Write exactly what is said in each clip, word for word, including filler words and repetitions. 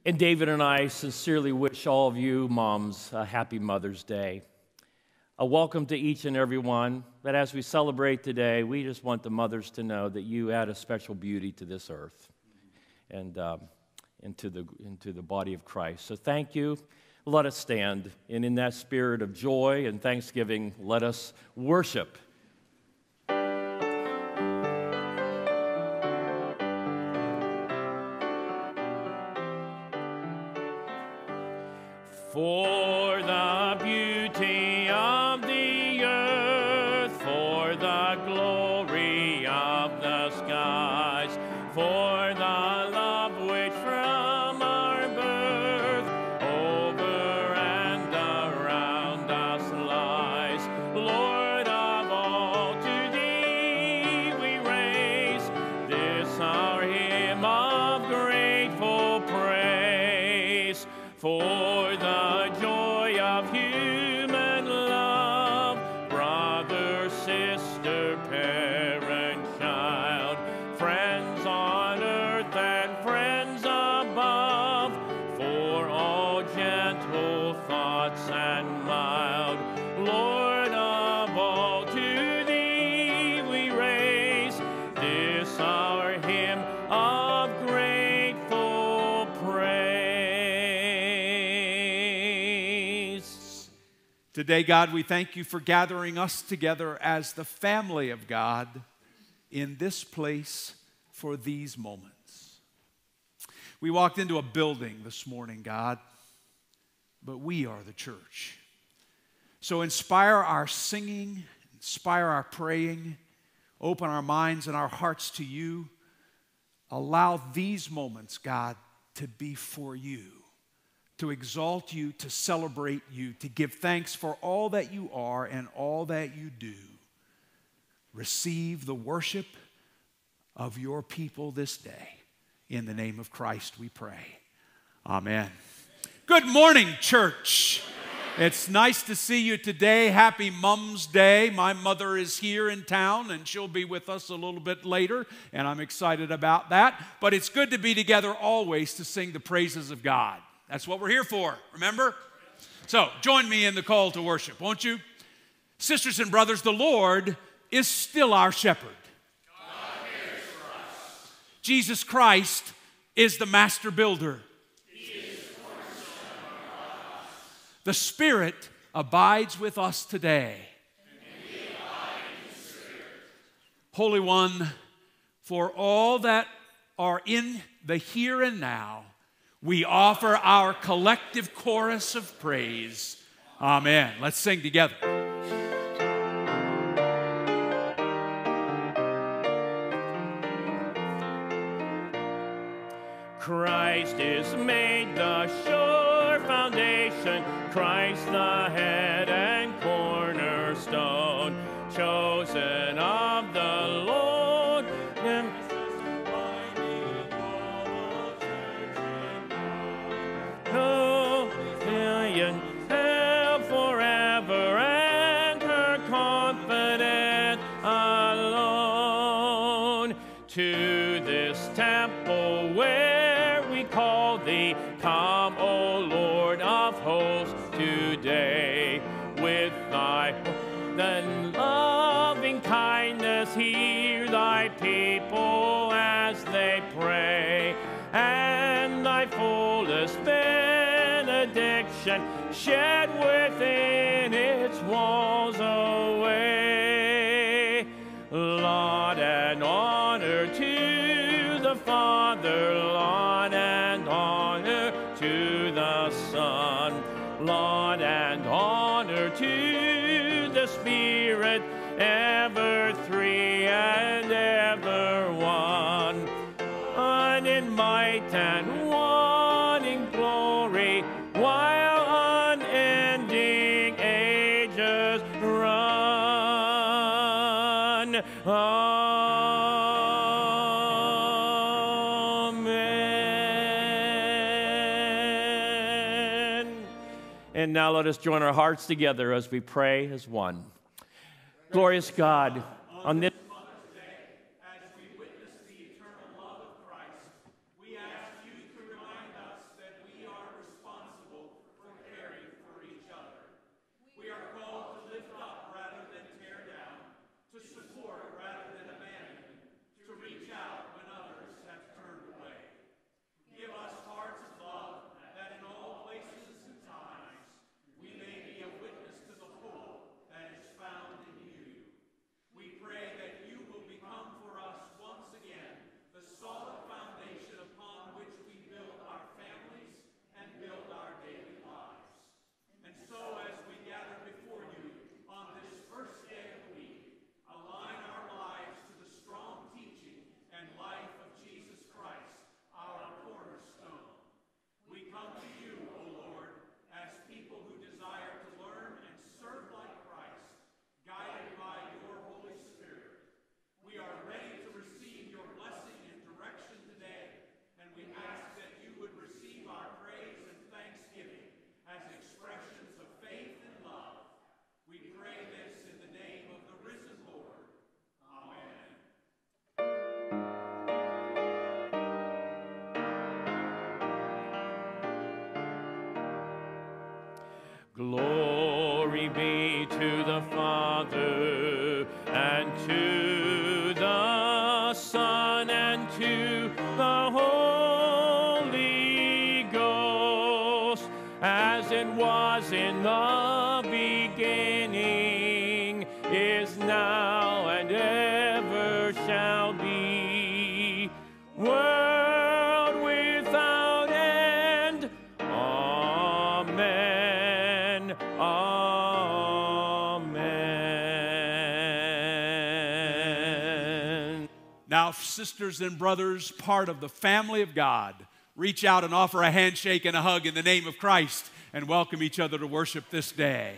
And David and I sincerely wish all of you moms a happy Mother's Day. A welcome to each and every one. But as we celebrate today, we just want the mothers to know that you add a special beauty to this earth and um, into the, into the body of Christ. So thank you. Let us stand. And in that spirit of joy and thanksgiving, let us worship. For the beauty of the earth, for the glory of the skies, for the love which from our birth over and around us lies. Lord of all, to thee we raise this our hymn of grateful praise. For the joy of human love, brother, sister, parent, child, friends on earth and friends above, for all gentle thoughts and mild. Lord of all, to thee we raise this our hymn of grateful praise. Today, God, we thank you for gathering us together as the family of God in this place for these moments. We walked into a building this morning, God, but we are the church. So inspire our singing, inspire our praying, open our minds and our hearts to you. Allow these moments, God, to be for you, to exalt you, to celebrate you, to give thanks for all that you are and all that you do. Receive the worship of your people this day. In the name of Christ we pray. Amen. Good morning, church. It's nice to see you today. Happy Mom's Day. My mother is here in town, and she'll be with us a little bit later, and I'm excited about that. But it's good to be together always to sing the praises of God. That's what we're here for, remember? So join me in the call to worship, won't you? Sisters and brothers, the Lord is still our shepherd. God cares for us. Jesus Christ is the master builder. He is the cornerstone of us. The Spirit abides with us today. And we abide in the Spirit. Holy One, for all that are in the here and now, we offer our collective chorus of praise. Amen. Let's sing together. Christ is made the sure foundation, Christ the head and cornerstone, chosen of the Lord. And forever and her confident alone. To this temple where we call thee, come, O Lord of hosts, today. With thy then loving kindness, hear thy people as they pray, and thy fullest benediction shed within its walls away. Laud and honor to the Father, laud and honor to the Son, laud and honor to the Spirit, ever three and ever one, one in might and one in glory, while unending ages run. Amen. And now let us join our hearts together as we pray as one. Glorious God, on this we witness the eternal love of Christ, we ask you to remind us that Glory be to the Father, and to the Son, and to the Holy Ghost, as it was in the beginning, is now, and ever shall be, world without end. Amen. Amen. Now, sisters and brothers, part of the family of God, reach out and offer a handshake and a hug in the name of Christ and welcome each other to worship this day.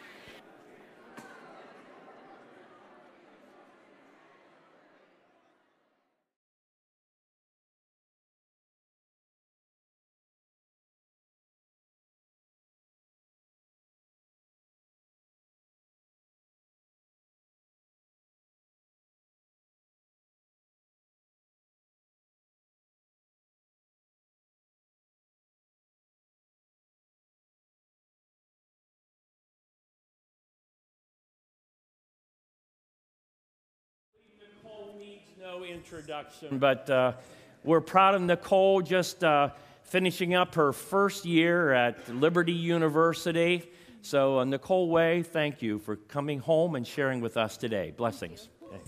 Nicole needs no introduction, but uh, we're proud of Nicole just uh, finishing up her first year at Liberty University. So, uh, Nicole Way, thank you for coming home and sharing with us today. Blessings. Okay.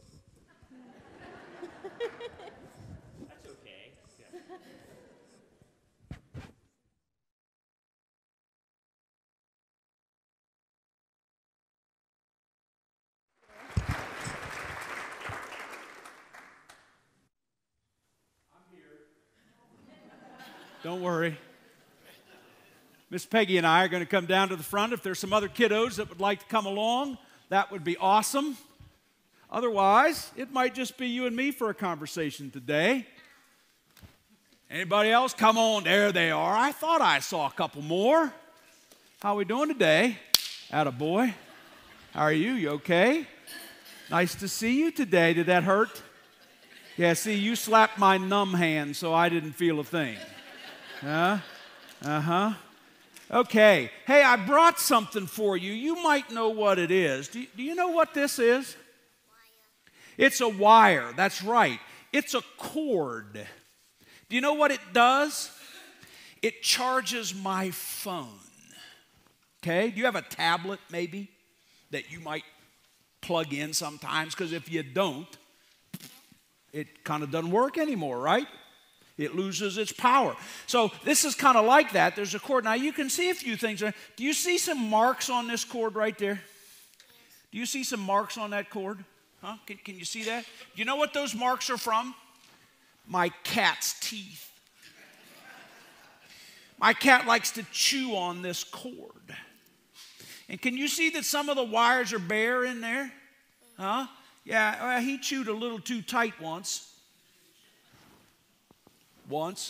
That's okay. Yeah. Don't worry. Miss Peggy and I are going to come down to the front. If there's some other kiddos that would like to come along, that would be awesome. Otherwise, it might just be you and me for a conversation today. Anybody else? Come on, there they are. I thought I saw a couple more. How are we doing today? Attaboy. How are you? You okay? Nice to see you today. Did that hurt? Yeah, see, you slapped my numb hand, so I didn't feel a thing. Huh? Uh-huh. Okay. Hey, I brought something for you. You might know what it is. Do you, do you know what this is? Wire. It's a wire. That's right. It's a cord. Do you know what it does? It charges my phone. Okay? Do you have a tablet maybe that you might plug in sometimes? Because if you don't, it kind of doesn't work anymore, right? It loses its power. So this is kind of like that. There's a cord. Now you can see a few things. Do you see some marks on this cord right there? Do you see some marks on that cord? Huh? Can, can you see that? Do you know what those marks are from? My cat's teeth. My cat likes to chew on this cord. And can you see that some of the wires are bare in there? Huh? Yeah, well, he chewed a little too tight once. Once.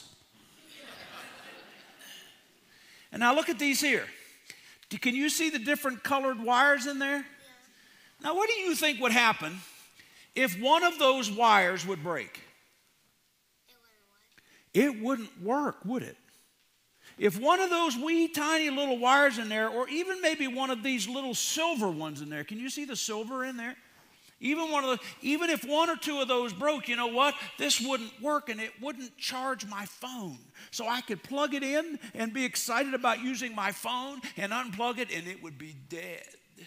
And now look at these here. Can you see the different colored wires in there? Yeah. Now what do you think would happen if one of those wires would break? It wouldn't work. It wouldn't work, would it? If one of those wee tiny little wires in there, or even maybe one of these little silver ones in there, can you see the silver in there? Even one of the, even if one or two of those broke, you know what? This wouldn't work and it wouldn't charge my phone. So I could plug it in and be excited about using my phone and unplug it and it would be dead.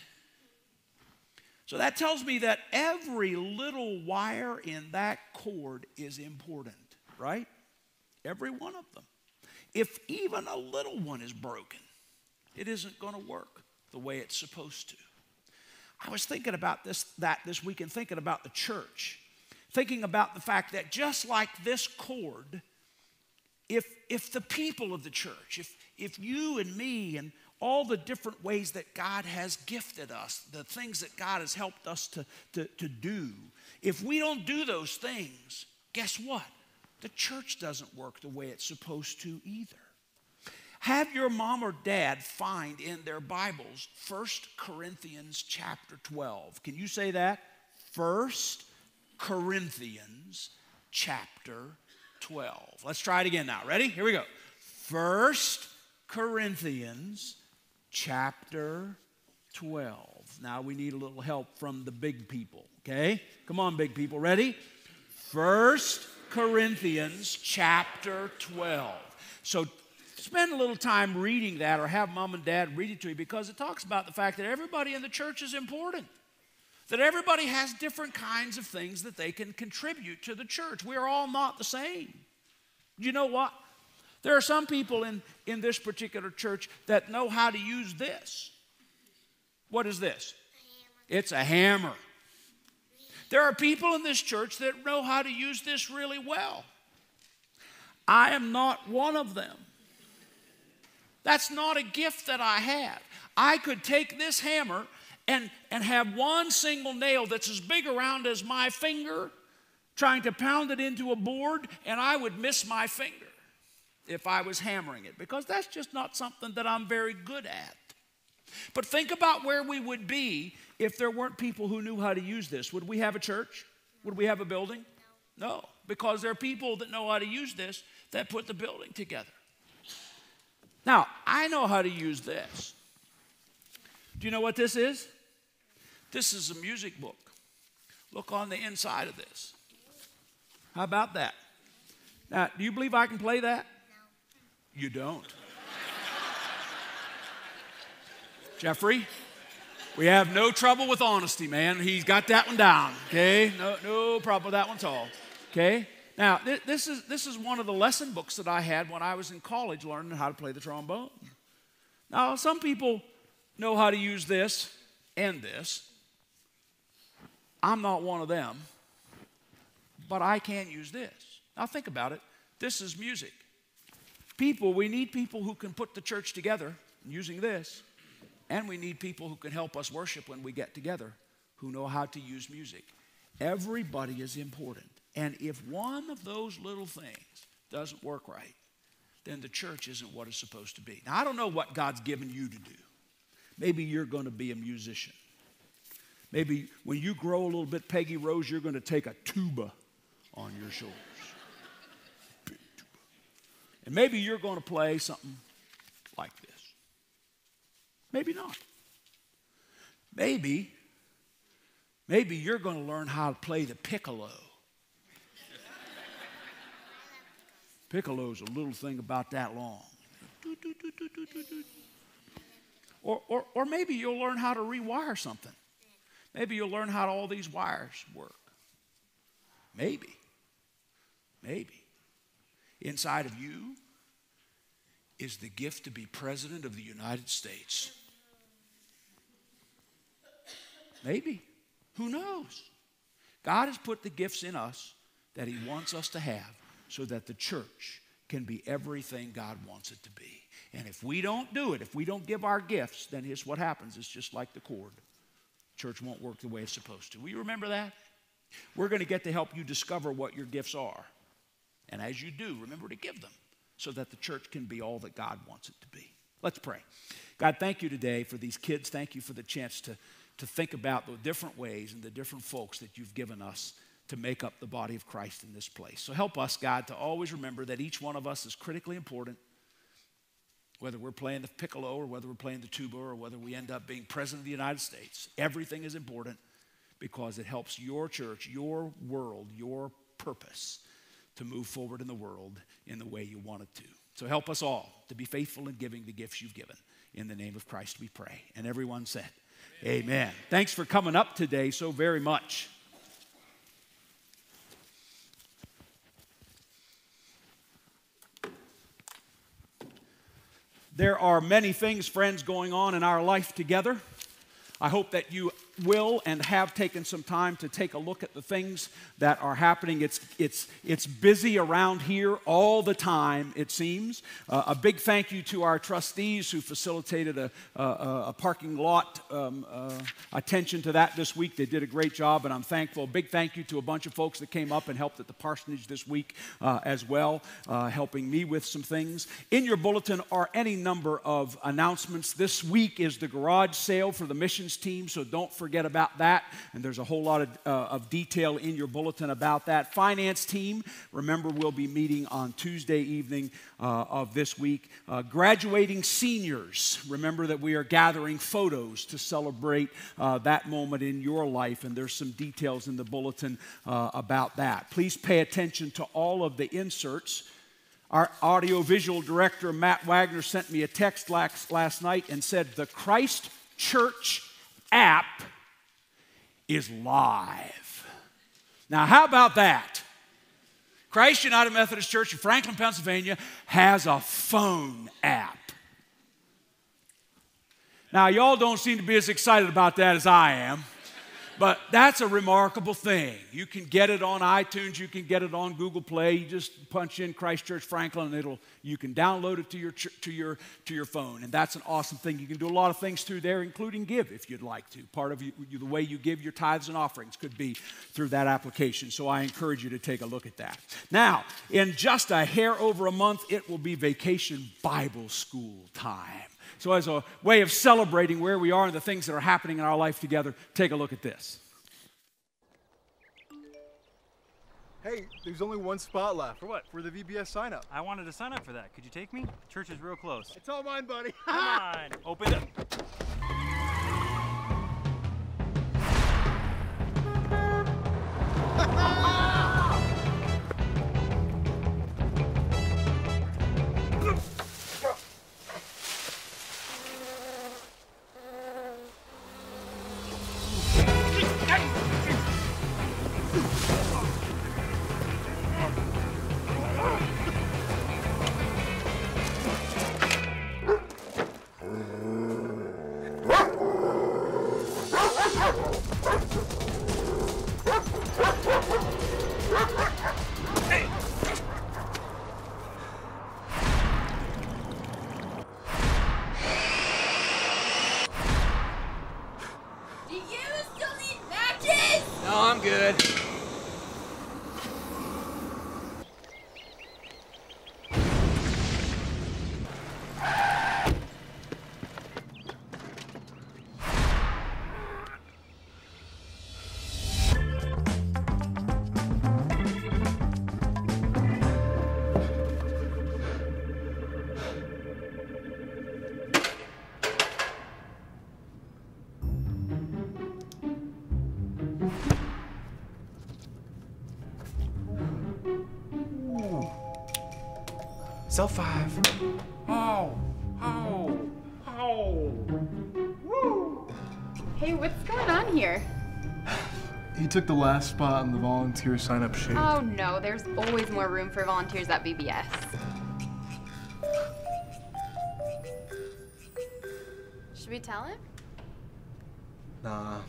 So that tells me that every little wire in that cord is important, right? Every one of them. If even a little one is broken, it isn't going to work the way it's supposed to. I was thinking about this, that this weekend, thinking about the church, thinking about the fact that just like this cord, if, if the people of the church, if, if you and me and all the different ways that God has gifted us, the things that God has helped us to, to, to do, if we don't do those things, guess what? The church doesn't work the way it's supposed to either. Have your mom or dad find in their Bibles First Corinthians chapter twelve. Can you say that? First Corinthians chapter twelve. Let's try it again now. Ready? Here we go. First Corinthians chapter twelve. Now we need a little help from the big people, okay? Come on, big people. Ready? First Corinthians chapter twelve. So spend a little time reading that, or have mom and dad read it to you, because it talks about the fact that everybody in the church is important. That everybody has different kinds of things that they can contribute to the church. We are all not the same. You know what? There are some people in, in this particular church that know how to use this. What is this? A it's a hammer. There are people in this church that know how to use this really well. I am not one of them. That's not a gift that I have. I could take this hammer and, and have one single nail that's as big around as my finger, trying to pound it into a board, and I would miss my finger if I was hammering it, because that's just not something that I'm very good at. But think about where we would be if there weren't people who knew how to use this. Would we have a church? Would we have a building? No, no, because there are people that know how to use this that put the building together. Now, I know how to use this. Do you know what this is? This is a music book. Look on the inside of this. How about that? Now, do you believe I can play that? No. You don't. Jeffrey, we have no trouble with honesty, man. He's got that one down, okay? No, no problem with that one at all, okay? Now, th- this is, this is one of the lesson books that I had when I was in college learning how to play the trombone. Now, some people know how to use this and this. I'm not one of them, but I can use this. Now, think about it. This is music. People, we need people who can put the church together using this, and we need people who can help us worship when we get together, who know how to use music. Everybody is important. And if one of those little things doesn't work right, then the church isn't what it's supposed to be. Now, I don't know what God's given you to do. Maybe you're going to be a musician. Maybe when you grow a little bit, Peggy Rose, you're going to take a tuba on your shoulders. Big tuba. And maybe you're going to play something like this. Maybe not. Maybe, maybe you're going to learn how to play the piccolo. Piccolo's a little thing about that long. Or, or, or maybe you'll learn how to rewire something. Maybe you'll learn how all these wires work. Maybe. Maybe. Inside of you is the gift to be President of the United States. Maybe. Who knows? God has put the gifts in us that He wants us to have so that the church can be everything God wants it to be. And if we don't do it, if we don't give our gifts, then here's what happens. It's just like the chord. Church won't work the way it's supposed to. Will you remember that? We're going to get to help you discover what your gifts are. And as you do, remember to give them so that the church can be all that God wants it to be. Let's pray. God, thank you today for these kids. Thank you for the chance to, to think about the different ways and the different folks that you've given us to make up the body of Christ in this place. So help us, God, to always remember that each one of us is critically important, whether we're playing the piccolo or whether we're playing the tuba or whether we end up being president of the United States. Everything is important because it helps your church, your world, your purpose to move forward in the world in the way you want it to. So help us all to be faithful in giving the gifts you've given. In the name of Christ we pray. And everyone said, Amen. Amen. Thanks for coming up today so very much. There are many things, friends, going on in our life together. I hope that you will and have taken some time to take a look at the things that are happening. It's, it's, it's busy around here all the time, it seems. Uh, a big thank you to our trustees who facilitated a, a, a parking lot um, uh, attention to that this week. They did a great job, and I'm thankful. A big thank you to a bunch of folks that came up and helped at the parsonage this week uh, as well, uh, helping me with some things. In your bulletin are any number of announcements. This week is the garage sale for the missions team, so don't forget forget about that. And there's a whole lot of, uh, of detail in your bulletin about that. Finance team, remember, we'll be meeting on Tuesday evening uh, of this week. Uh, graduating seniors, remember that we are gathering photos to celebrate uh, that moment in your life. And there's some details in the bulletin uh, about that. Please pay attention to all of the inserts. Our audiovisual director, Matt Wagner, sent me a text last, last night and said, the Christ Church app is live. Now, how about that? Christ United Methodist Church in Franklin, Pennsylvania has a phone app. Now, y'all don't seem to be as excited about that as I am. But that's a remarkable thing. You can get it on iTunes. You can get it on Google Play. You just punch in Christ Church Franklin, and it'll you can download it to your to your to your phone. And that's an awesome thing. You can do a lot of things through there, including give if you'd like to. Part of you, the way you give your tithes and offerings could be through that application. So I encourage you to take a look at that. Now, in just a hair over a month, it will be Vacation Bible School time. So as a way of celebrating where we are and the things that are happening in our life together, take a look at this. Hey, there's only one spot left. For what? For the V B S sign up. I wanted to sign up for that. Could you take me? Church is real close. It's all mine, buddy. Come on, open it. Cell five. Oh, oh, oh. Woo! Hey, what's going on here? He took the last spot on the volunteer sign-up sheet. Oh no, there's always more room for volunteers at V B S. Should we tell him? Nah.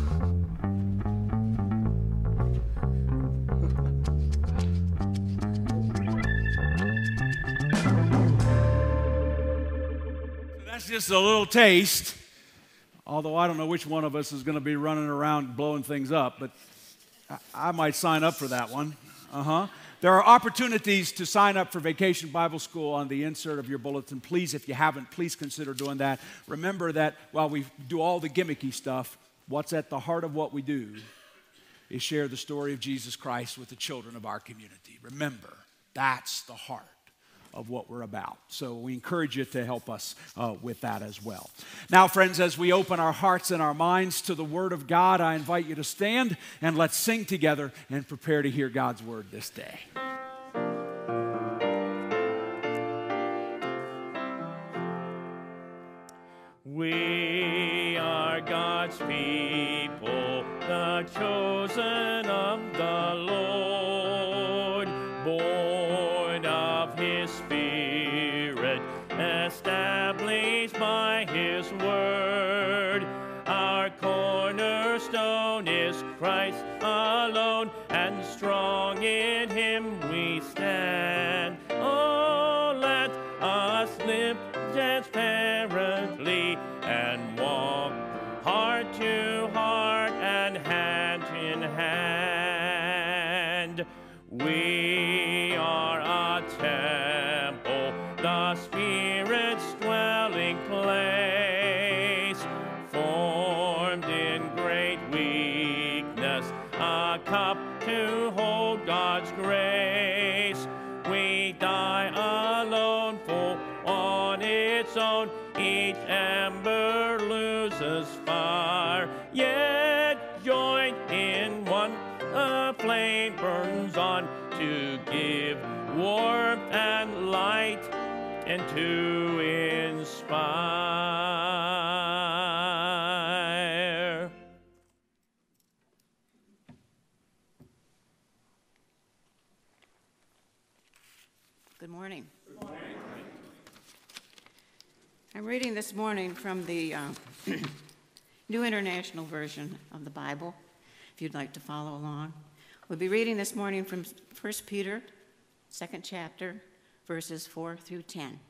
That's just a little taste, although I don't know which one of us is going to be running around blowing things up, but I, I might sign up for that one. Uh-huh. There are opportunities to sign up for Vacation Bible School on the insert of your bulletin. Please, if you haven't, please consider doing that. Remember that while we do all the gimmicky stuff, what's at the heart of what we do is share the story of Jesus Christ with the children of our community. Remember, that's the heart of what we're about. So we encourage you to help us uh, with that as well. Now, friends, as we open our hearts and our minds to the Word of God, I invite you to stand and let's sing together and prepare to hear God's Word this day. We are God's people, the chosen of the Lord, born of His Spirit, established by His word. Our cornerstone is Christ alone, and strong in Him we stand. Oh, let us live transparently and walk heart to heart and hand in hand. We are a temple, the Spirit's dwelling place, formed in grace its own, each ember loses fire. Yet joined in one, a flame burns on to give warmth and light and to inspire. Good morning. Good morning. I'm reading this morning from the uh, New International Version of the Bible, if you'd like to follow along. We'll be reading this morning from First Peter, second chapter, verses four through ten.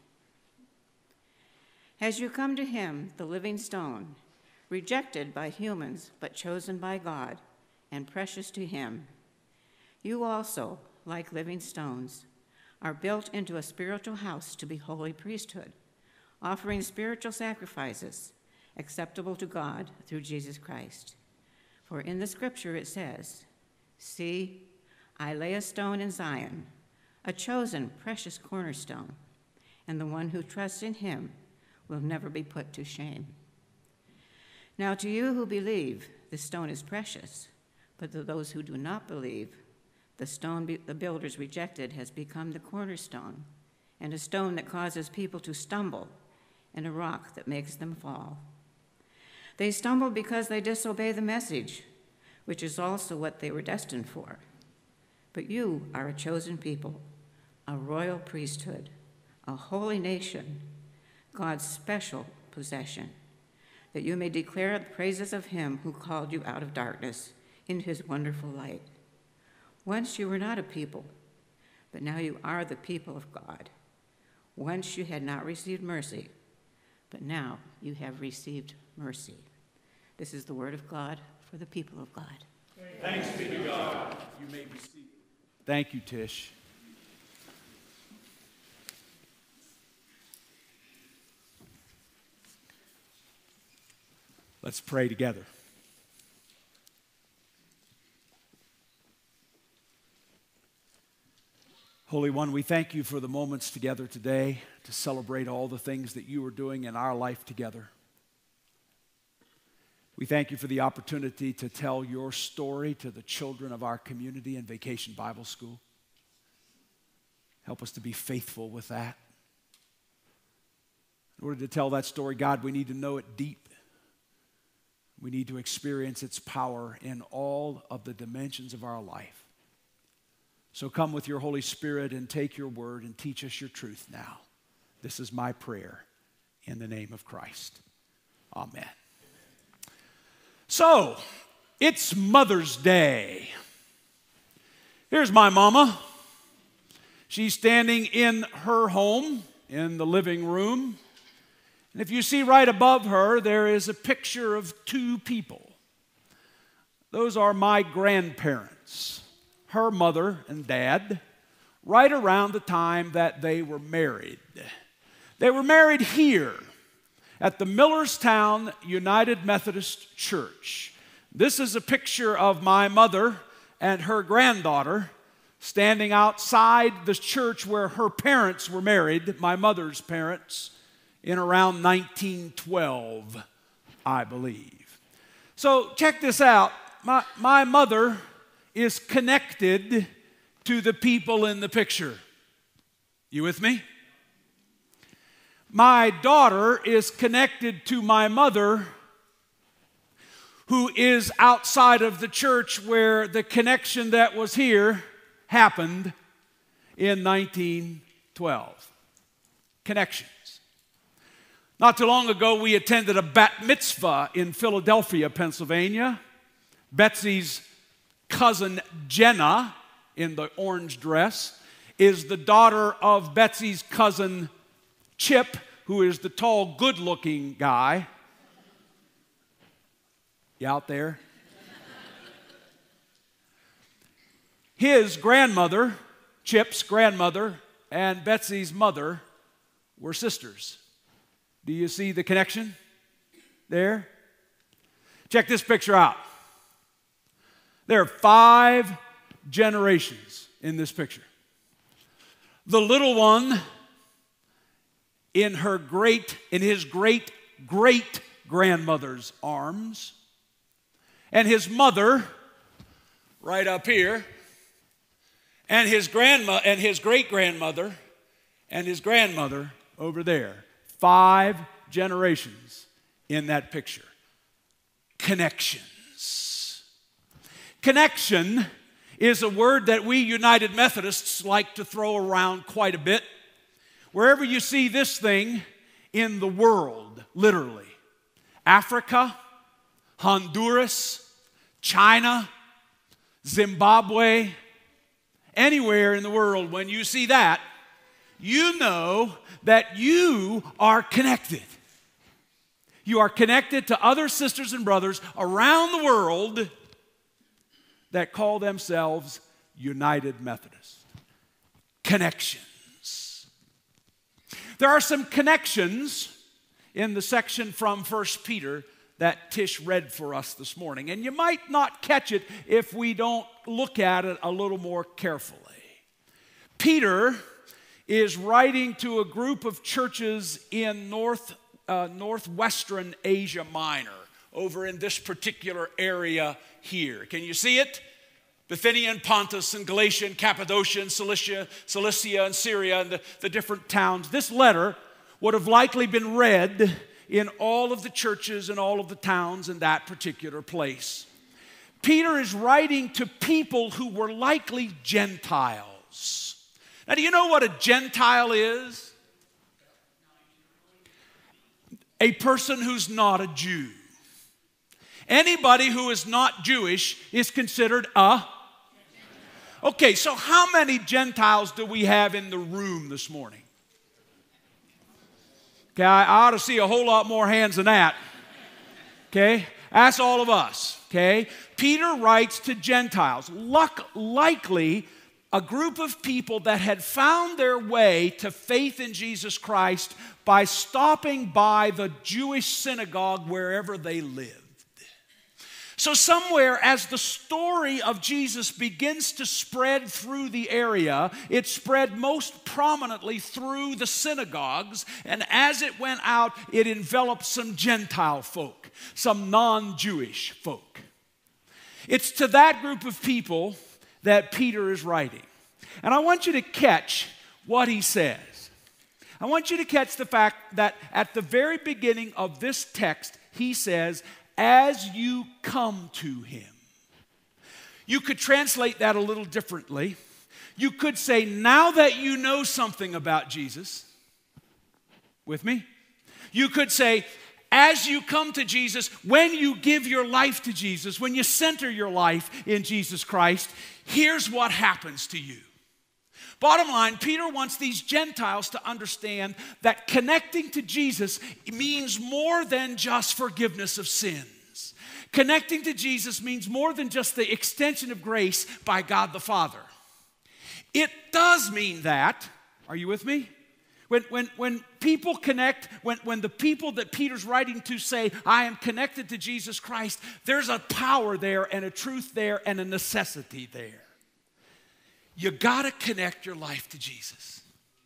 As you come to him, the living stone, rejected by humans but chosen by God and precious to him, you also, like living stones, are built into a spiritual house to be holy priesthood, offering spiritual sacrifices acceptable to God through Jesus Christ. For in the scripture it says, "See, I lay a stone in Zion, a chosen, precious cornerstone, and the one who trusts in him will never be put to shame." Now to you who believe, the stone is precious, but to those who do not believe, the stone be- the builders rejected has become the cornerstone, and a stone that causes people to stumble, and a rock that makes them fall. They stumble because they disobey the message, which is also what they were destined for. But you are a chosen people, a royal priesthood, a holy nation, God's special possession, that you may declare the praises of him who called you out of darkness into his wonderful light. Once you were not a people, but now you are the people of God. Once you had not received mercy, but now you have received mercy. This is the word of God for the people of God. Thanks be to God. You may be seated. Thank you, Tish. Let's pray together. Holy One, we thank you for the moments together today to celebrate all the things that you are doing in our life together. We thank you for the opportunity to tell your story to the children of our community in Vacation Bible School. Help us to be faithful with that. In order to tell that story, God, we need to know it deep. We need to experience its power in all of the dimensions of our life. So come with your Holy Spirit and take your word and teach us your truth now. This is my prayer in the name of Christ. Amen. So, it's Mother's Day. Here's my mama. She's standing in her home in the living room. And if you see right above her, there is a picture of two people. Those are my grandparents, her mother and dad, right around the time that they were married. They were married here at the Millerstown United Methodist Church. This is a picture of my mother and her granddaughter standing outside the church where her parents were married, my mother's parents, in around nineteen twelve, I believe. So check this out. My, my mother is connected to the people in the picture. You with me? My daughter is connected to my mother, who is outside of the church where the connection that was here happened in nineteen twelve. Connections. Not too long ago, we attended a bat mitzvah in Philadelphia, Pennsylvania. Betsy's cousin Jenna, in the orange dress, is the daughter of Betsy's cousin Chip, who is the tall, good-looking guy. You out there? His grandmother, Chip's grandmother, and Betsy's mother were sisters. Do you see the connection there? Check this picture out. There are five generations in this picture. The little one in her great, in his great, great grandmother's arms, and his mother right up here, and his grandma and his great grandmother and his grandmother over there. Five generations in that picture. Connections. Connection is a word that we United Methodists like to throw around quite a bit. Wherever you see this thing in the world, literally, Africa, Honduras, China, Zimbabwe, anywhere in the world, when you see that, you know that you are connected. You are connected to other sisters and brothers around the world that call themselves United Methodists. Connections. There are some connections in the section from First Peter that Tish read for us this morning. And you might not catch it if we don't look at it a little more carefully. Peter is writing to a group of churches in north, uh, northwestern Asia Minor, over in this particular area here. Can you see it? Bithynia and Pontus and Galatia and Cappadocia and Cilicia, Cilicia and Syria and the, the different towns. This letter would have likely been read in all of the churches and all of the towns in that particular place. Peter is writing to people who were likely Gentiles. Now, do you know what a Gentile is? A person who's not a Jew. Anybody who is not Jewish is considered a... Okay, so how many Gentiles do we have in the room this morning? Okay, I ought to see a whole lot more hands than that. Okay, that's all of us. Okay, Peter writes to Gentiles, luck, likely a group of people that had found their way to faith in Jesus Christ by stopping by the Jewish synagogue wherever they lived. So somewhere as the story of Jesus begins to spread through the area, it spread most prominently through the synagogues, and as it went out, it enveloped some Gentile folk, some non-Jewish folk. It's to that group of people that Peter is writing. And I want you to catch what he says. I want you to catch the fact that at the very beginning of this text, he says, as you come to him. You could translate that a little differently. You could say, now that you know something about Jesus, with me? You could say, as you come to Jesus, when you give your life to Jesus, when you center your life in Jesus Christ, here's what happens to you. Bottom line, Peter wants these Gentiles to understand that connecting to Jesus means more than just forgiveness of sins. Connecting to Jesus means more than just the extension of grace by God the Father. It does mean that, are you with me? When, when, when people connect, when, when the people that Peter's writing to say, I am connected to Jesus Christ, there's a power there and a truth there and a necessity there. You got to connect your life to Jesus.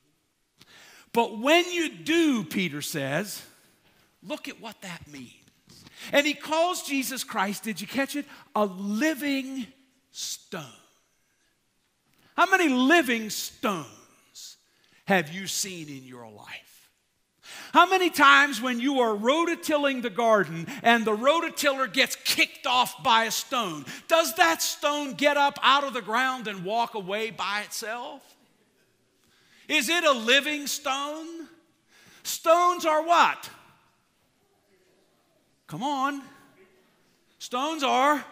But when you do, Peter says, look at what that means. And he calls Jesus Christ, did you catch it? A living stone. How many living stones have you seen in your life? How many times when you are rototilling the garden and the rototiller gets kicked off by a stone, does that stone get up out of the ground and walk away by itself? Is it a living stone? Stones are what? Come on. Stones are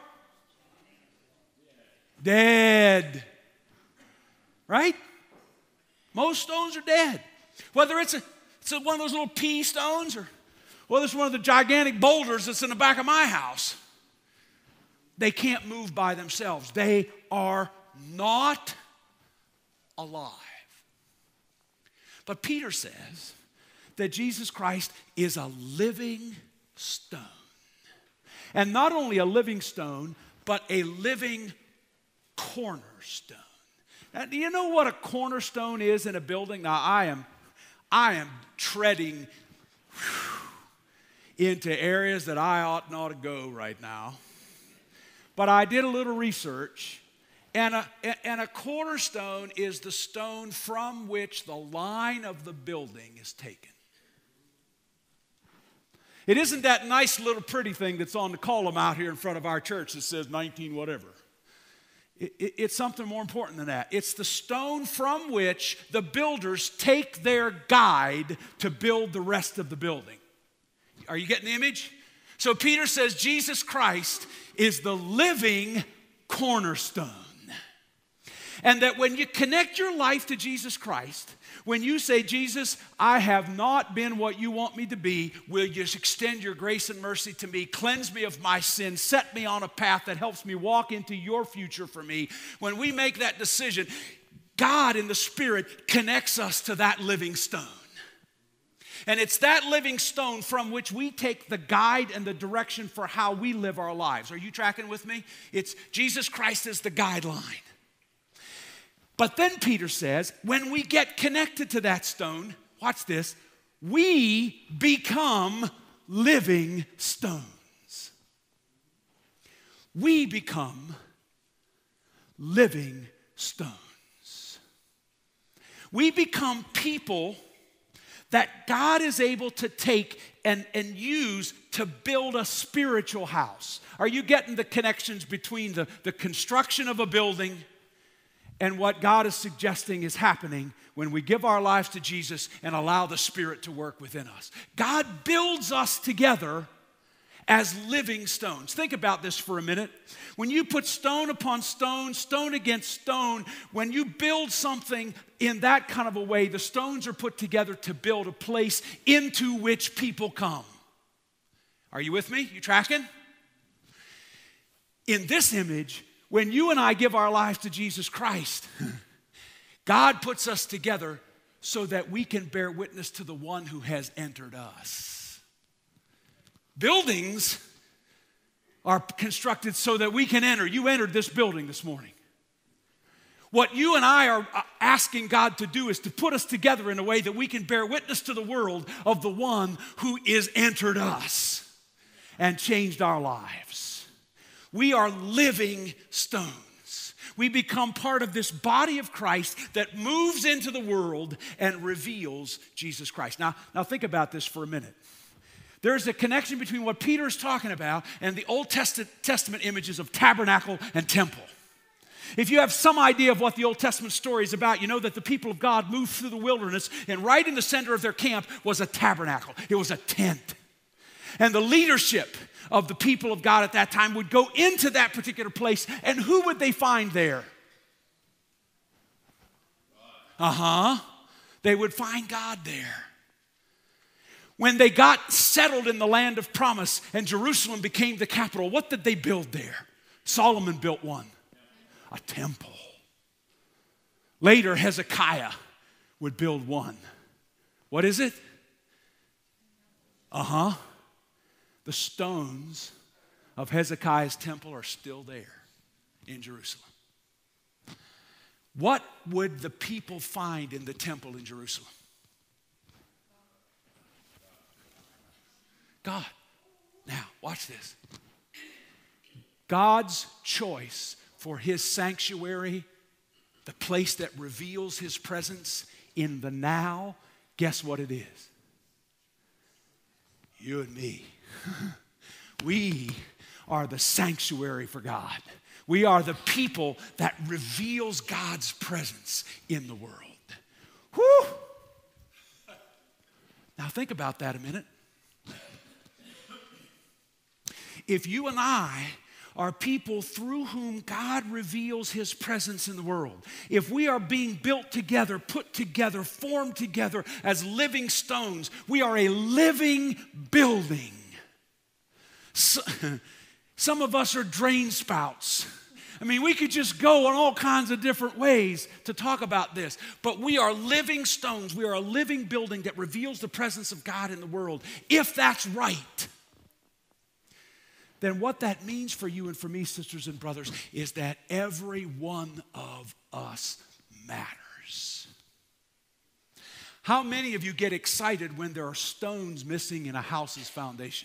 dead. Right? Most stones are dead. Whether it's a It's one of those little pea stones, or whether it's one of the gigantic boulders that's in the back of my house. They can't move by themselves. They are not alive. But Peter says that Jesus Christ is a living stone. And not only a living stone, but a living cornerstone. Now, do you know what a cornerstone is in a building? Now, I am I am treading whew, into areas that I ought not to go right now. But I did a little research, and a, and a cornerstone is the stone from which the line of the building is taken. It isn't that nice little pretty thing that's on the column out here in front of our church that says nineteen whatever. It, it, it's something more important than that. It's the stone from which the builders take their guide to build the rest of the building. Are you getting the image? So Peter says Jesus Christ is the living cornerstone. And that when you connect your life to Jesus Christ, when you say, Jesus, I have not been what you want me to be, will you extend your grace and mercy to me, cleanse me of my sin, set me on a path that helps me walk into your future for me. When we make that decision, God in the Spirit connects us to that living stone. And it's that living stone from which we take the guide and the direction for how we live our lives. Are you tracking with me? It's Jesus Christ is the guideline. But then Peter says, when we get connected to that stone, watch this, we become living stones. We become living stones. We become people that God is able to take and, and use to build a spiritual house. Are you getting the connections between the, the construction of a building and what God is suggesting is happening when we give our lives to Jesus and allow the Spirit to work within us? God builds us together as living stones. Think about this for a minute. When you put stone upon stone, stone against stone, when you build something in that kind of a way, the stones are put together to build a place into which people come. Are you with me? You tracking? In this image, when you and I give our life to Jesus Christ, God puts us together so that we can bear witness to the one who has entered us. Buildings are constructed so that we can enter. You entered this building this morning. What you and I are asking God to do is to put us together in a way that we can bear witness to the world of the one who is entered us and changed our lives. We are living stones. We become part of this body of Christ that moves into the world and reveals Jesus Christ. Now, now think about this for a minute. There's a connection between what Peter is talking about and the Old Testament images of tabernacle and temple. If you have some idea of what the Old Testament story is about, you know that the people of God moved through the wilderness, and right in the center of their camp was a tabernacle. It was a tent. And the leadership of the people of God at that time would go into that particular place, and who would they find there? Uh-huh. They would find God there. When they got settled in the land of promise and Jerusalem became the capital, what did they build there? Solomon built one, a temple. Later, Hezekiah would build one. What is it? Uh-huh. The stones of Hezekiah's temple are still there in Jerusalem. What would the people find in the temple in Jerusalem? God. Now, watch this. God's choice for his sanctuary, the place that reveals his presence in the now, guess what it is? You and me. We are the sanctuary for God. We are the people that reveals God's presence in the world. Whew. Now think about that a minute. If you and I are people through whom God reveals his presence in the world, if we are being built together, put together, formed together as living stones, we are a living building. So, some of us are drain spouts. I mean, we could just go in all kinds of different ways to talk about this, but we are living stones. We are a living building that reveals the presence of God in the world. If that's right, then what that means for you and for me, sisters and brothers, is that every one of us matters. How many of you get excited when there are stones missing in a house's foundation?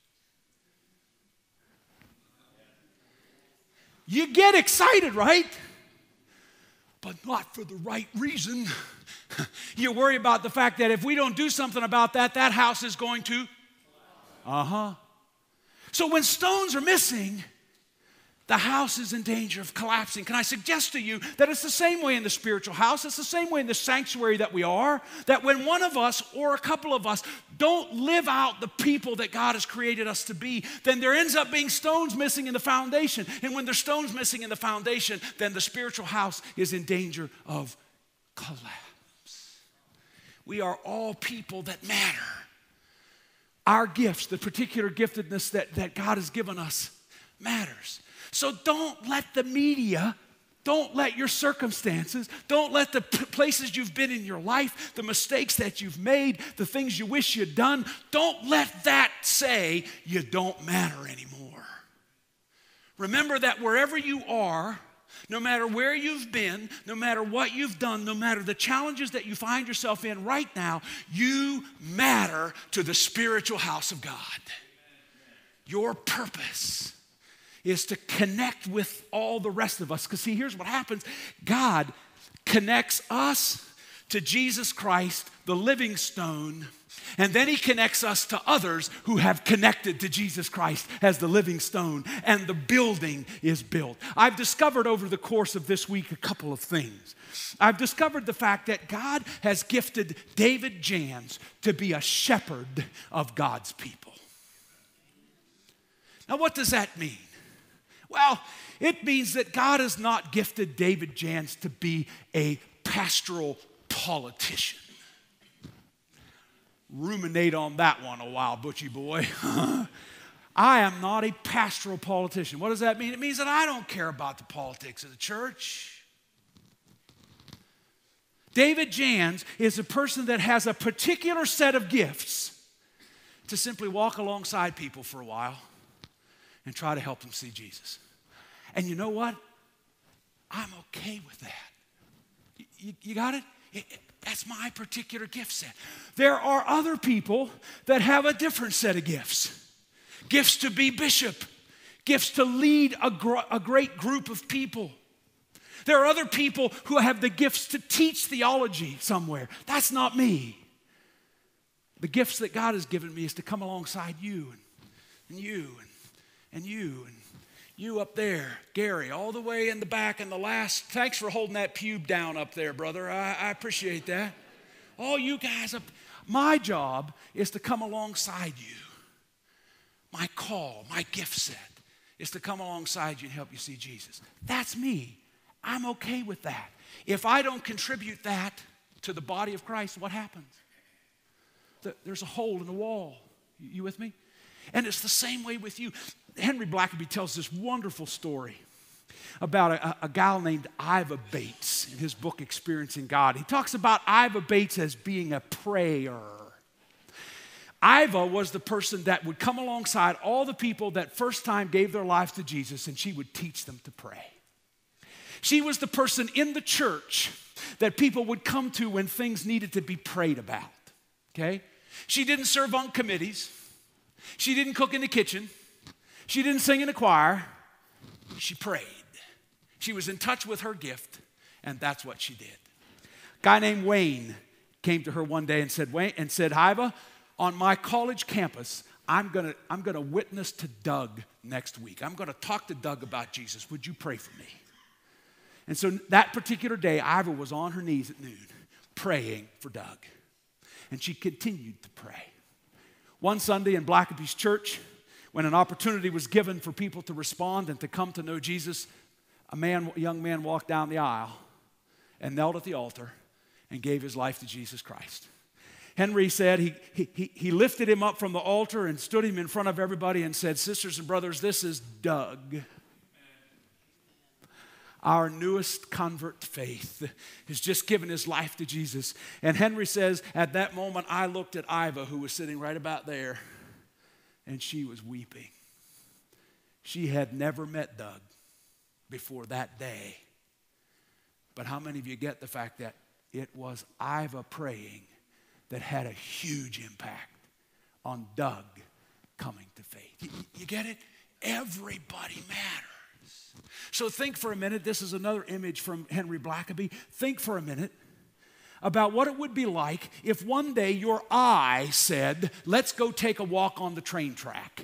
You get excited, right? But not for the right reason. You worry about the fact that if we don't do something about that, that house is going to. Uh-huh. So when stones are missing, the house is in danger of collapsing. Can I suggest to you that it's the same way in the spiritual house? It's the same way in the sanctuary that we are, that when one of us or a couple of us don't live out the people that God has created us to be, then there ends up being stones missing in the foundation. And when there's stones missing in the foundation, then the spiritual house is in danger of collapse. We are all people that matter. Our gifts, the particular giftedness that, that God has given us, matters. So don't let the media, don't let your circumstances, don't let the p- places you've been in your life, the mistakes that you've made, the things you wish you'd done, don't let that say you don't matter anymore. Remember that wherever you are, no matter where you've been, no matter what you've done, no matter the challenges that you find yourself in right now, you matter to the spiritual house of God. Your purpose is to connect with all the rest of us. Because see, here's what happens. God connects us to Jesus Christ, the living stone, and then he connects us to others who have connected to Jesus Christ as the living stone, and the building is built. I've discovered over the course of this week a couple of things. I've discovered the fact that God has gifted David Jans to be a shepherd of God's people. Now, what does that mean? Well, it means that God has not gifted David Jans to be a pastoral politician. Ruminate on that one a while, Butchie boy. I am not a pastoral politician. What does that mean? It means that I don't care about the politics of the church. David Jans is a person that has a particular set of gifts to simply walk alongside people for a while and try to help them see Jesus. And you know what? I'm okay with that. You, you got it? it, it that's my particular gift set. There are other people that have a different set of gifts. Gifts to be bishop. Gifts to lead a, gr- a great group of people. There are other people who have the gifts to teach theology somewhere. That's not me. The gifts that God has given me is to come alongside you and, and you and And you, and you up there, Gary, all the way in the back and the last. Thanks for holding that pew down up there, brother. I, I appreciate that. All you guys up. My job is to come alongside you. My call, my gift set is to come alongside you and help you see Jesus. That's me. I'm okay with that. If I don't contribute that to the body of Christ, what happens? There's a hole in the wall. You with me? And it's the same way with you. Henry Blackaby tells this wonderful story about a, a gal named Iva Bates in his book, Experiencing God. He talks about Iva Bates as being a prayer. Iva was the person that would come alongside all the people that first time gave their lives to Jesus, and she would teach them to pray. She was the person in the church that people would come to when things needed to be prayed about, okay? She didn't serve on committees. She didn't cook in the kitchen. She didn't sing in the choir. She prayed. She was in touch with her gift, and that's what she did. A guy named Wayne came to her one day and said, Wayne, and said, Iva, on my college campus, I'm gonna, I'm gonna witness to Doug next week. I'm gonna talk to Doug about Jesus. Would you pray for me? And so that particular day, Iva was on her knees at noon praying for Doug. And she continued to pray. One Sunday in Blackaby's church, when an opportunity was given for people to respond and to come to know Jesus, a man, a young man walked down the aisle and knelt at the altar and gave his life to Jesus Christ. Henry said he, he, he lifted him up from the altar and stood him in front of everybody and said, sisters and brothers, this is Doug. Our newest convert to faith has just given his life to Jesus. And Henry says, at that moment, I looked at Iva, who was sitting right about there, and she was weeping. She had never met Doug before that day. But how many of you get the fact that it was Iva praying that had a huge impact on Doug coming to faith. You, you get it? Everybody matters. So think for a minute. This is another image from Henry Blackaby. Think for a minute about what it would be like if one day your eye said, let's go take a walk on the train track.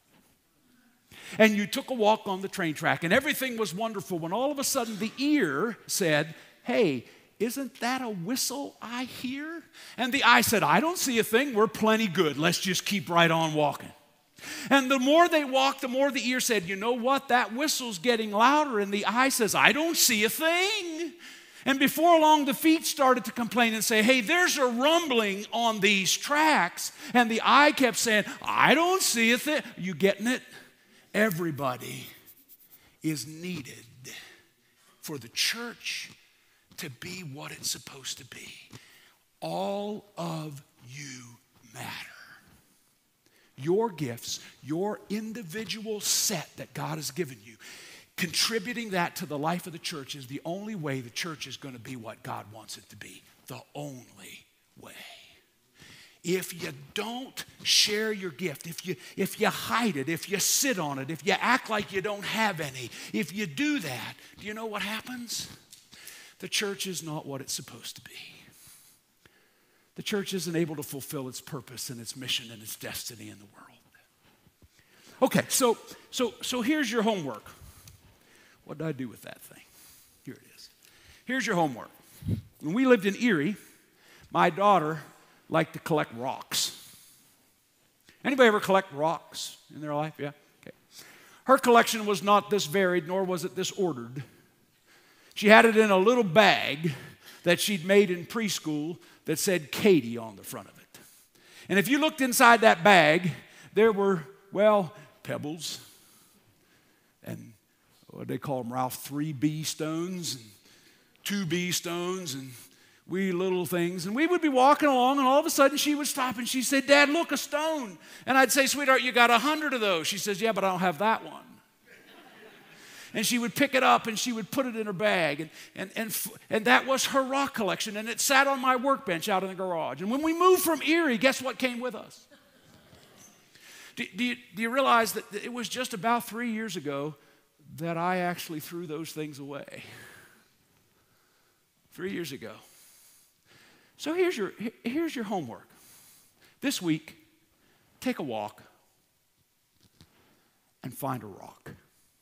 And you took a walk on the train track and everything was wonderful when all of a sudden the ear said, hey, isn't that a whistle I hear? And the eye said, I don't see a thing. We're plenty good. Let's just keep right on walking. And the more they walked, the more the ear said, you know what? That whistle's getting louder. And the eye says, I don't see a thing. And before long, the feet started to complain and say, hey, there's a rumbling on these tracks. And the eye kept saying, I don't see a thing. You getting it? Everybody is needed for the church to be what it's supposed to be. All of you matter. Your gifts, your individual set that God has given you, contributing that to the life of the church is the only way the church is going to be what God wants it to be. The only way. If you don't share your gift, if you, if you hide it, if you sit on it, if you act like you don't have any, if you do that, do you know what happens? The church is not what it's supposed to be. The church isn't able to fulfill its purpose and its mission and its destiny in the world. Okay, so, so, so here's your homework. What did I do with that thing? Here it is. Here's your homework. When we lived in Erie, my daughter liked to collect rocks. Anybody ever collect rocks in their life? Yeah? Okay. Her collection was not this varied, nor was it this ordered. She had it in a little bag that she'd made in preschool that said Katie on the front of it. And if you looked inside that bag, there were, well, pebbles and what they call them, Ralph, three B stones and two B stones and wee little things. And we would be walking along and all of a sudden she would stop and she'd say, Dad, look, a stone. And I'd say, sweetheart, you got a hundred of those. She says, yeah, but I don't have that one. And she would pick it up and she would put it in her bag. And, and, and, and that was her rock collection. And it sat on my workbench out in the garage. And when we moved from Erie, guess what came with us? Do, do, you, do you realize that it was just about three years ago that I actually threw those things away? Three years ago. So here's your, here's your homework. This week, take a walk and find a rock.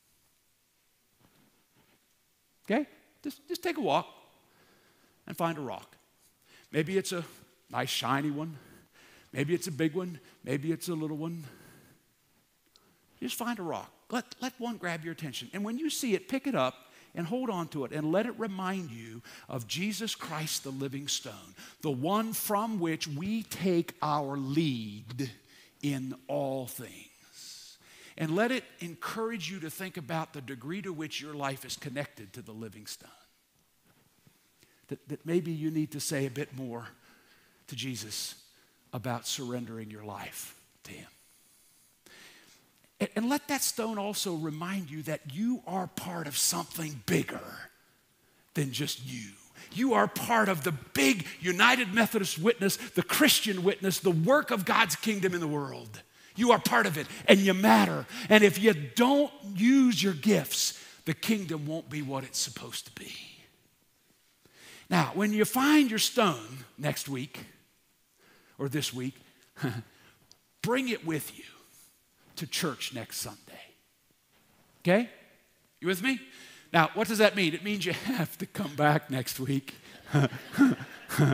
Okay? Just, just take a walk and find a rock. Maybe it's a nice shiny one. Maybe it's a big one. Maybe it's a little one. Just find a rock. Let, let one grab your attention. And when you see it, pick it up and hold on to it and let it remind you of Jesus Christ, the living stone, the one from which we take our lead in all things. And let it encourage you to think about the degree to which your life is connected to the living stone. That, that maybe you need to say a bit more to Jesus about surrendering your life to Him. And, and let that stone also remind you that you are part of something bigger than just you. You are part of the big United Methodist witness, the Christian witness, the work of God's kingdom in the world. You are part of it, and you matter. And if you don't use your gifts, the kingdom won't be what it's supposed to be. Now, when you find your stone next week, or this week, bring it with you to church next Sunday. Okay? You with me? Now, what does that mean? It means you have to come back next week. But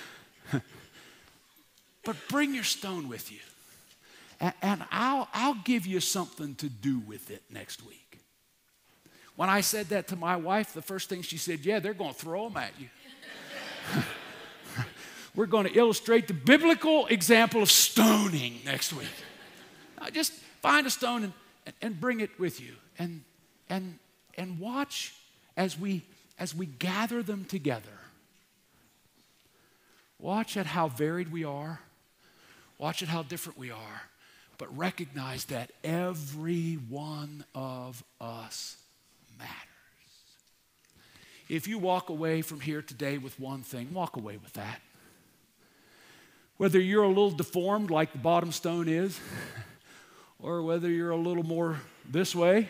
bring your stone with you. And I'll, I'll give you something to do with it next week. When I said that to my wife, the first thing she said, yeah, they're going to throw them at you. We're going to illustrate the biblical example of stoning next week. Now, just find a stone and, and bring it with you. And, and, and watch as we, as we gather them together. Watch at how varied we are. Watch at how different we are. But recognize that every one of us matters. If you walk away from here today with one thing, walk away with that. Whether you're a little deformed like the bottom stone is, or whether you're a little more this way,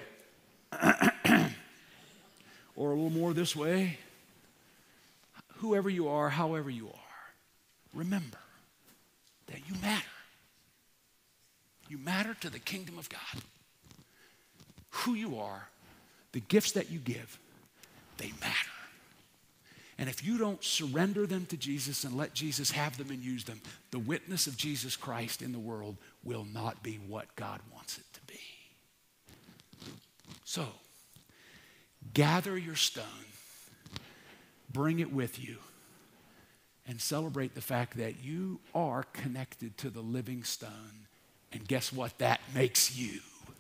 or a little more this way, whoever you are, however you are, remember that you matter. You matter to the kingdom of God. Who you are, the gifts that you give, they matter. And if you don't surrender them to Jesus and let Jesus have them and use them, the witness of Jesus Christ in the world will not be what God wants it to be. So, gather your stone, bring it with you, and celebrate the fact that you are connected to the living stone. And guess what? That makes you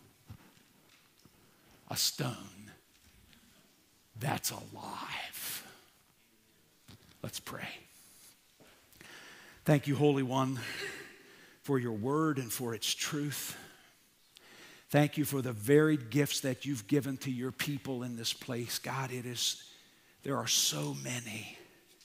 a stone that's alive. Let's pray. Thank you, Holy One, for your word and for its truth. Thank you for the varied gifts that you've given to your people in this place. God, it is, there are so many,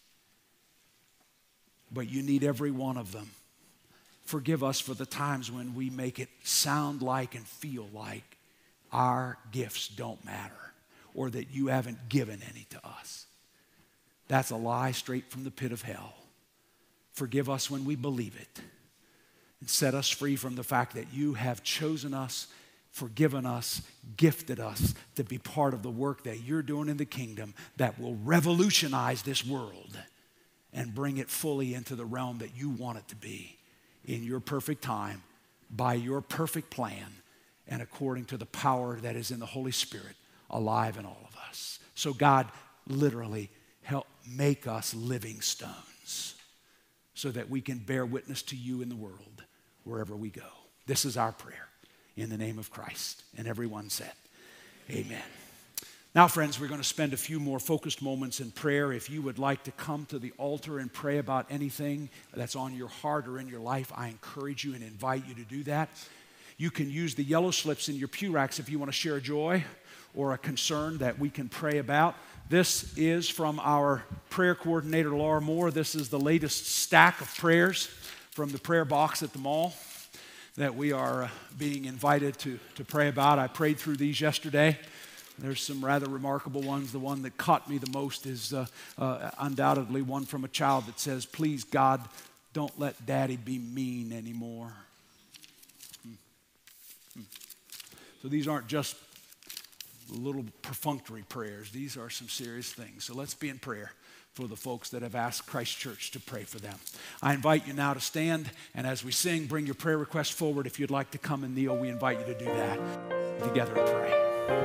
but you need every one of them. Forgive us for the times when we make it sound like and feel like our gifts don't matter or that you haven't given any to us. That's a lie straight from the pit of hell. Forgive us when we believe it and set us free from the fact that you have chosen us, forgiven us, gifted us to be part of the work that you're doing in the kingdom that will revolutionize this world and bring it fully into the realm that you want it to be in your perfect time, by your perfect plan, and according to the power that is in the Holy Spirit alive in all of us. So God, literally, help make us living stones so that we can bear witness to you in the world wherever we go. This is our prayer in the name of Christ. And everyone said, amen. Now, friends, we're going to spend a few more focused moments in prayer. If you would like to come to the altar and pray about anything that's on your heart or in your life, I encourage you and invite you to do that. You can use the yellow slips in your pew racks if you want to share a joy or a concern that we can pray about. This is from our prayer coordinator, Laura Moore. This is the latest stack of prayers from the prayer box at the mall that we are uh, being invited to, to pray about. I prayed through these yesterday. There's some rather remarkable ones. The one that caught me the most is uh, uh, undoubtedly one from a child that says, "Please, God, don't let Daddy be mean anymore." Hmm. Hmm. So these aren't just little perfunctory prayers. These are some serious things. So let's be in prayer for the folks that have asked Christ Church to pray for them. I invite you now to stand, and as we sing, bring your prayer request forward. If you'd like to come and kneel, we invite you to do that together and pray.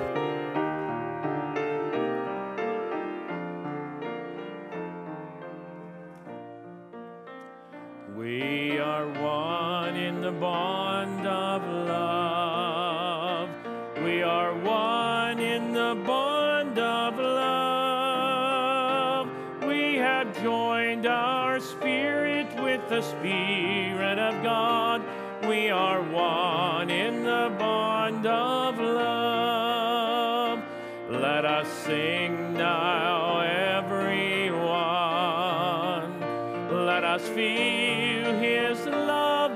We are one in the bond of love. We are one in the bond of love. We have joined our spirit with the Spirit of God. We are one in the bond of love. Let us sing now, everyone. Let us feel His love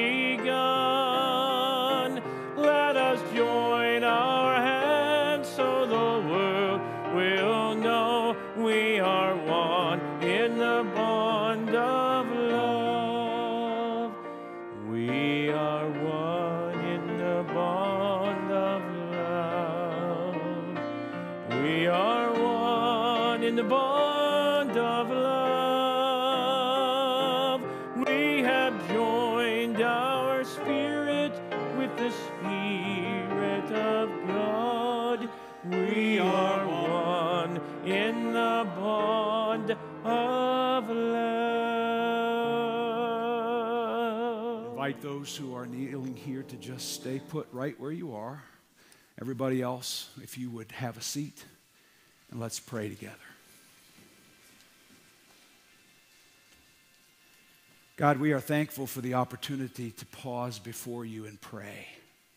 begun. Let us join our hands so the world will know we are one in the bond of love. We are one in the bond of love. We are one in the bond of love. We have joined our spirit with the Spirit of God. We are one in the bond of love. Invite those who are kneeling here to just stay put right where you are. Everybody else, if you would have a seat, and let's pray together. God, we are thankful for the opportunity to pause before you and pray.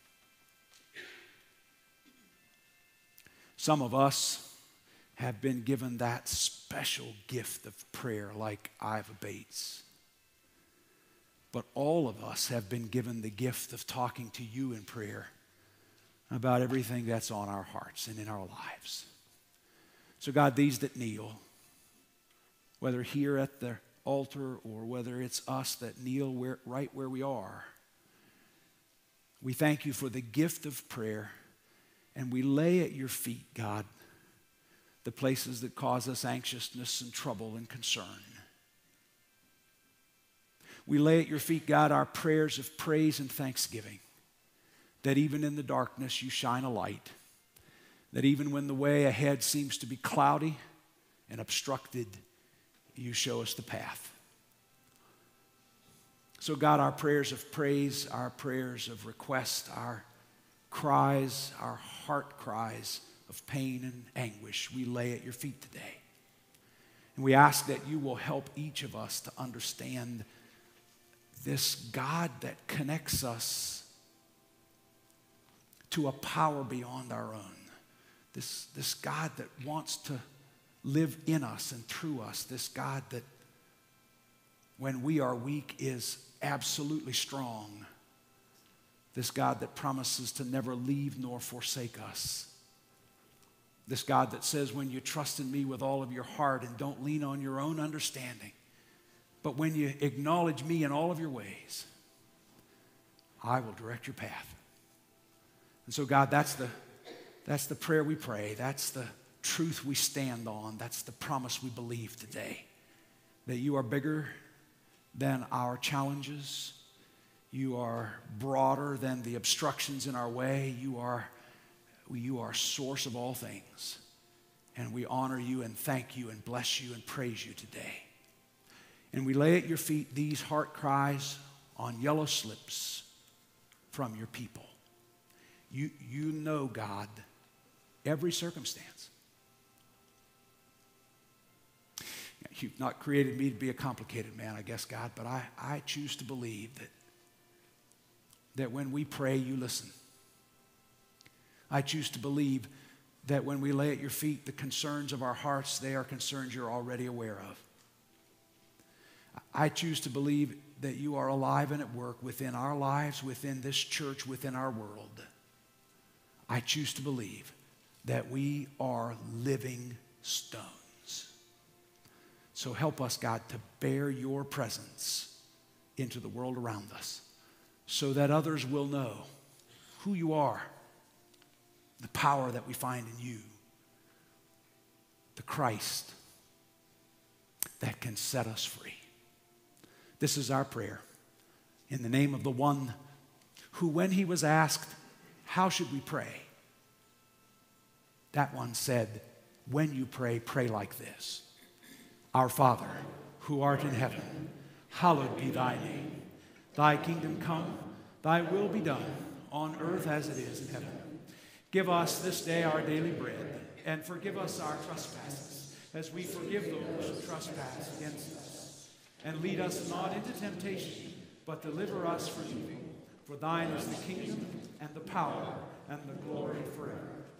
Some of us have been given that special gift of prayer like Iva Bates. but all of us have been given the gift of talking to you in prayer about everything that's on our hearts and in our lives. So God, these that kneel, whether here at the altar or whether it's us that kneel where, right where we are, we thank you for the gift of prayer, and we lay at your feet, God, the places that cause us anxiousness and trouble and concern. We lay at your feet, God, our prayers of praise and thanksgiving, that even in the darkness you shine a light, that even when the way ahead seems to be cloudy and obstructed, you show us the path. So God, our prayers of praise, our prayers of request, our cries, our heart cries of pain and anguish, we lay at your feet today. And we ask that you will help each of us to understand this God that connects us to a power beyond our own. This, this God that wants to live in us and through us. This God that, when we are weak, is absolutely strong. This God that promises to never leave nor forsake us. This God that says, when you trust in me with all of your heart and don't lean on your own understanding, but when you acknowledge me in all of your ways, I will direct your path. And so, God, that's the, that's the prayer we pray. That's the truth we stand on. That's the promise we believe today, that you are bigger than our challenges. You are broader than the obstructions in our way. You are, you are source of all things. And we honor you and thank you and bless you and praise you today. And we lay at your feet these heart cries on yellow slips from your people. You, you know, God, every circumstance. You've not created me to be a complicated man, I guess, God, but I, I choose to believe that, that when we pray, you listen. I choose to believe that when we lay at your feet the concerns of our hearts, they are concerns you're already aware of. I choose to believe that you are alive and at work within our lives, within this church, within our world. I choose to believe that we are living stones. So help us, God, to bear your presence into the world around us so that others will know who you are, the power that we find in you, the Christ that can set us free. This is our prayer in the name of the one who, when he was asked, how should we pray? That one said, when you pray, pray like this. Our Father, who art in heaven, hallowed be thy name. Thy kingdom come, thy will be done, on earth as it is in heaven. Give us this day our daily bread, and forgive us our trespasses, as we forgive those who trespass against us. And lead us not into temptation, but deliver us from evil. For thine is the kingdom, and the power, and the glory forever.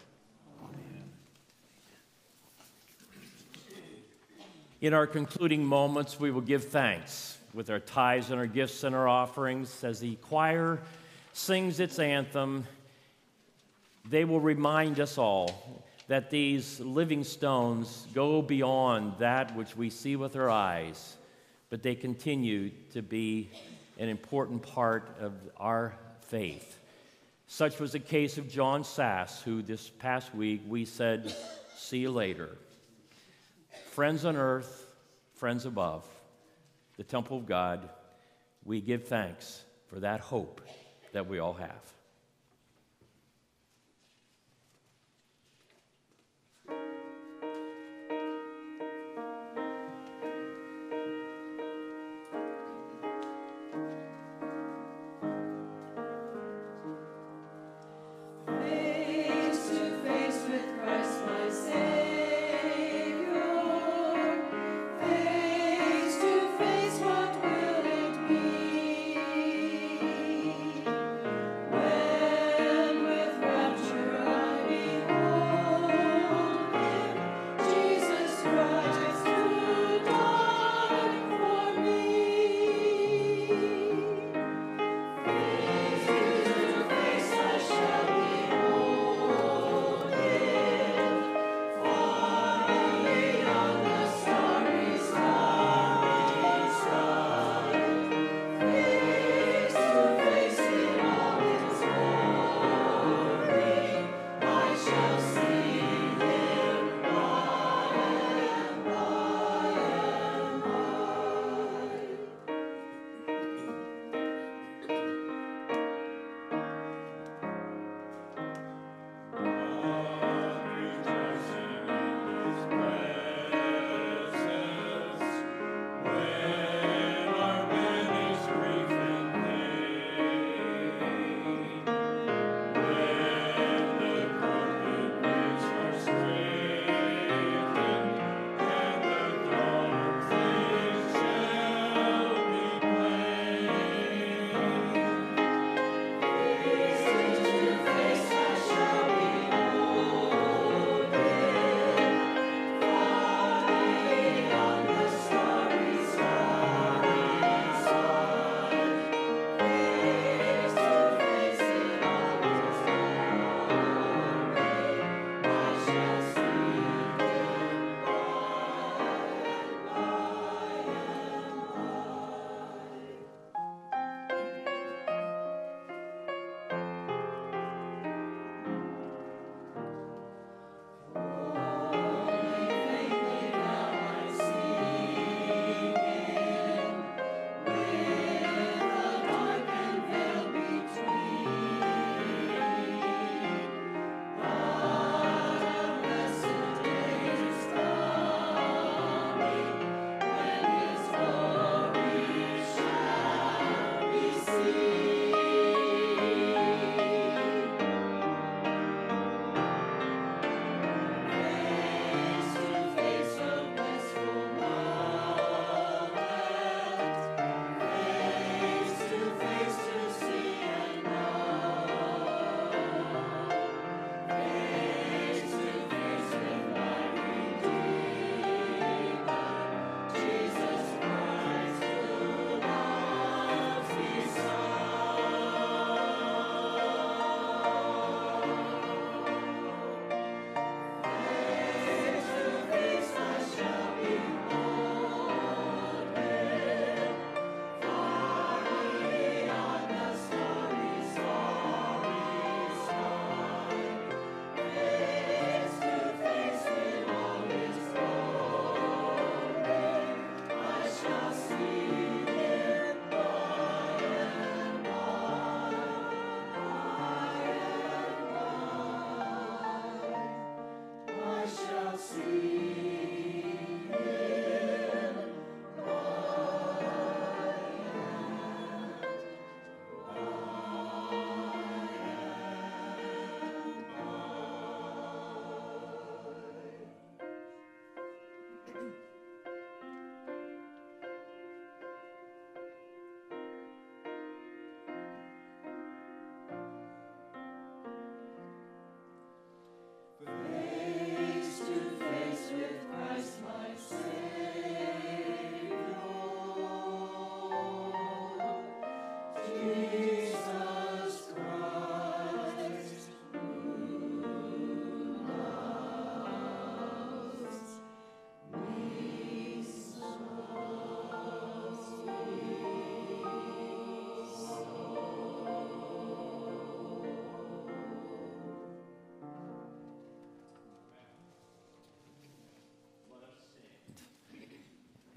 In our concluding moments, we will give thanks with our tithes and our gifts and our offerings. As the choir sings its anthem, they will remind us all that these living stones go beyond that which we see with our eyes, but they continue to be an important part of our faith. Such was the case of John Sass, who this past week we said, see you later. Friends on earth, friends above, the temple of God, we give thanks for that hope that we all have. When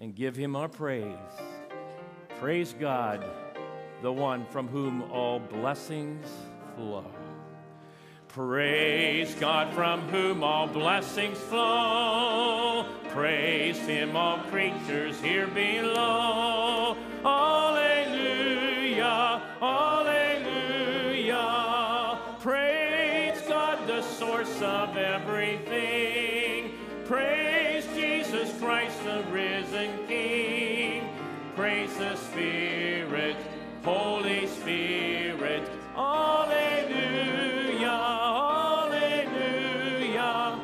and give him our praise. Praise God, the one from whom all blessings flow. Praise God from whom all blessings flow. Praise him, all creatures here below. Alleluia, alleluia. Praise God, the source of everything. Praise Jesus Christ, the risen King. Praise the Spirit, Holy Spirit. Alleluia, alleluia,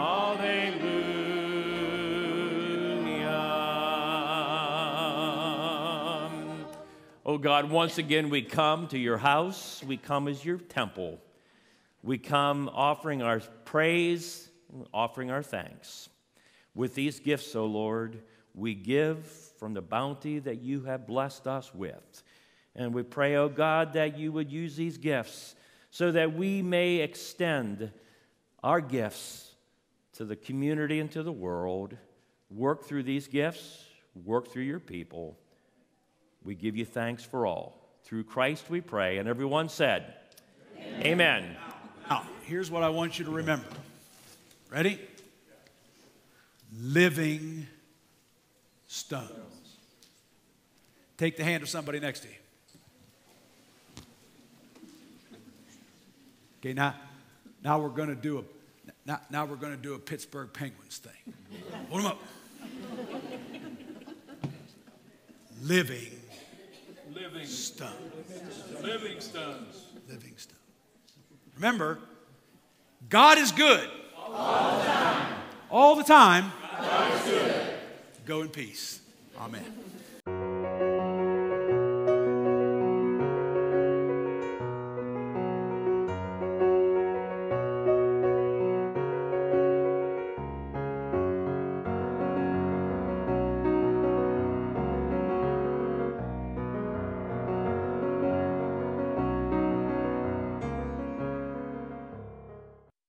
alleluia. Oh God, once again we come to your house. We come as your temple. We come offering our praise, offering our thanks. With these gifts, O Lord, we give from the bounty that you have blessed us with. And we pray, O God, that you would use these gifts so that we may extend our gifts to the community and to the world. Work through these gifts, work through your people. We give you thanks for all. Through Christ we pray. And everyone said, Amen. Amen. Now, here's what I want you to remember. Ready? Living stones. Take the hand of somebody next to you. Okay, now, now we're going to do a now, now we're going to do a Pittsburgh Penguins thing. Hold them up. Living, Living stones. Living stones. Living stones. Remember, God is good. All the time. All the time. God is good. Go in peace. Amen.